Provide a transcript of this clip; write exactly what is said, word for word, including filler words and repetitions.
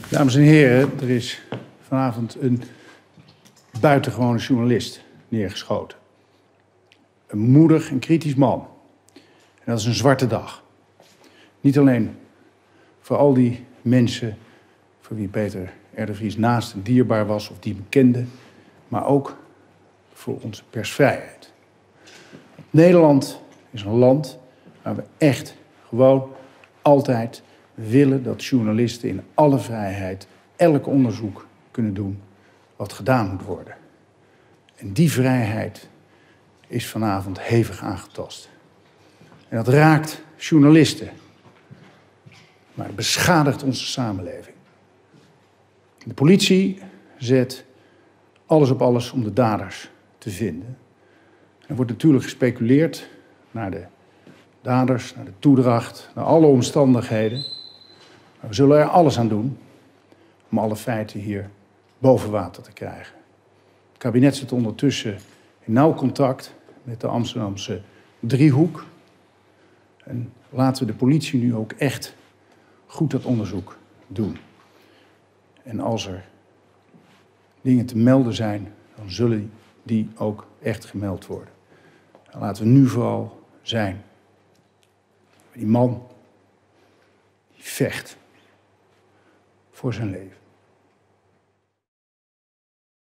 Dames en heren, er is vanavond een buitengewone journalist neergeschoten. Een moedig en kritisch man. En dat is een zwarte dag. Niet alleen voor al die mensen voor wie Peter R. de Vries naast en dierbaar was of die hem kenden, maar ook voor onze persvrijheid. Nederland is een land waar we echt gewoon altijd willen dat journalisten in alle vrijheid elk onderzoek kunnen doen wat gedaan moet worden. En die vrijheid is vanavond hevig aangetast. En dat raakt journalisten, maar het beschadigt onze samenleving. De politie zet alles op alles om de daders te vinden. Er wordt natuurlijk gespeculeerd naar de daders, naar de toedracht, naar alle omstandigheden. Maar we zullen er alles aan doen om alle feiten hier boven water te krijgen. Het kabinet zit ondertussen in nauw contact met de Amsterdamse driehoek. En laten we de politie nu ook echt goed dat onderzoek doen. En als er dingen te melden zijn, dan zullen die ook echt gemeld worden. En laten we nu vooral zijn. Die man die vecht voor zijn leven.